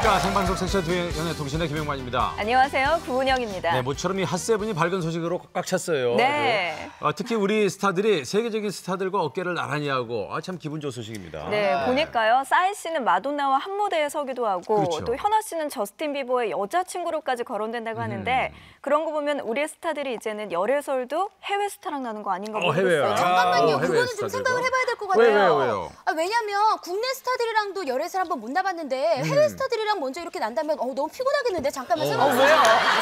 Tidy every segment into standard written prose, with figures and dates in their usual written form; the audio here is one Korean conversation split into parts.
안녕하십니까. 생방송 섹션 연예 통신의 김영만입니다. 안녕하세요. 구은영입니다. 네, 모처럼 이 핫세븐이 밝은 소식으로 꽉 찼어요. 네. 특히 우리 스타들이 세계적인 스타들과 어깨를 나란히 하고 참 기분 좋은 소식입니다. 네, 보니까요. 싸이 씨는 마돈나와 한 무대에 서기도 하고 그렇죠. 또 현아 씨는 저스틴 비버의 여자친구로까지 거론된다고 하는데 그런 거 보면 우리의 스타들이 이제는 열애설도 해외 스타랑 나는 거 아닌가 해외요. 모르겠어요. 잠깐만요. 해외 그거는 좀 스타들과. 생각을 해봐야 될 것 같아요. 왜요? 왜냐면 국내 스타들이랑도 열애설 한번 못 나봤는데 해외 스타들이랑 먼저 이렇게 난다면 너무 피곤하겠는데 잠깐만 생각. 왜요?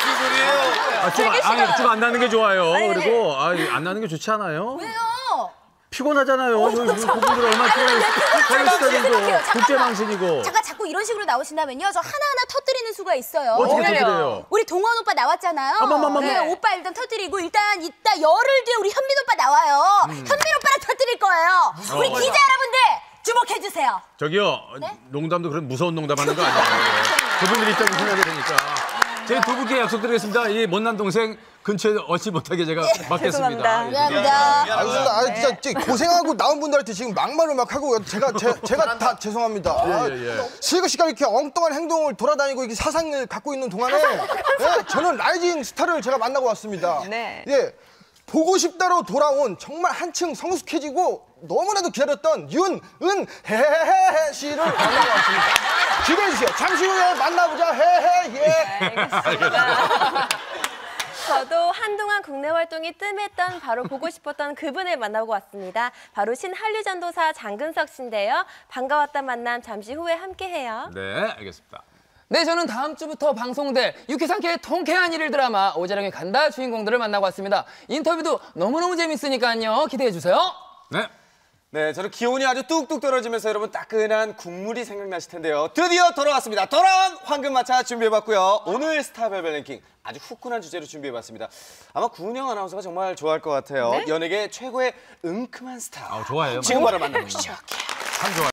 좀 안 나는 게 좋아요. 아니, 근데- 그리고 안 나는 게 좋지 않아요? 왜요? 피곤하잖아요. 그분들 얼마나 피곤해요. 해외 스타들도 국제방송이고. 잠깐 자꾸 이런 식으로 나오신다면요. 저 하나하나 터뜨리는 수가 있어요. 어떻게 그래요? 터뜨려요? 우리 동원 오빠 나왔잖아요. 어머머머머. 네, 오빠 일단 터뜨리고 일단 이따 열흘 뒤에 우리 현민 오빠 나와요. 현민 오빠랑 터뜨릴 거예요. 우리 기자 여러분들 주목해 주세요. 저기요, 네? 농담도 그런 무서운 농담하는 거 아니에요. 그분들이 있다고 생각이 되니까. 저희 두 분께 약속드리겠습니다. 이 못난 동생 근처에 얻지 못하게 제가 막겠습니다. 죄송합니다. 미안합니다. 진짜 고생하고 나온 분들한테 지금 막말을 막 하고 제가 다 죄송합니다. 예. 시그시가 이렇게 엉뚱한 행동을 돌아다니고 이렇게 사상을 갖고 있는 동안에 저는 라이징 스타를 제가 만나고 왔습니다. 네. 예, 보고 싶다로 돌아온 정말 한층 성숙해지고 너무나도 기다렸던 윤은혜혜 씨를 만나고 왔습니다. 기대해 주세요. 잠시 후에 만나보자. 헤헤 예. 알겠습니다. 저도 한동안 국내 활동이 뜸했던 바로 보고 싶었던 그분을 만나고 왔습니다. 바로 신한류전도사 장근석 씨인데요. 반가웠던 만남 잠시 후에 함께해요. 네, 알겠습니다. 네, 저는 다음 주부터 방송될 유쾌상쾌의 통쾌한 일일 드라마 오자령의 간다 주인공들을 만나고 왔습니다. 인터뷰도 너무너무 재밌으니까요. 기대해주세요. 네, 저는 기온이 아주 뚝뚝 떨어지면서 여러분 따끈한 국물이 생각나실 텐데요. 드디어 돌아왔습니다. 돌아온 황금마차 준비해봤고요. 오늘 스타별별 랭킹 아주 후끈한 주제로 준비해봤습니다. 아마 구은영 아나운서가 정말 좋아할 것 같아요. 네? 연예계 최고의 은큼한 스타. 좋아해요. 지금 바로 만나보시죠. 참 좋아요.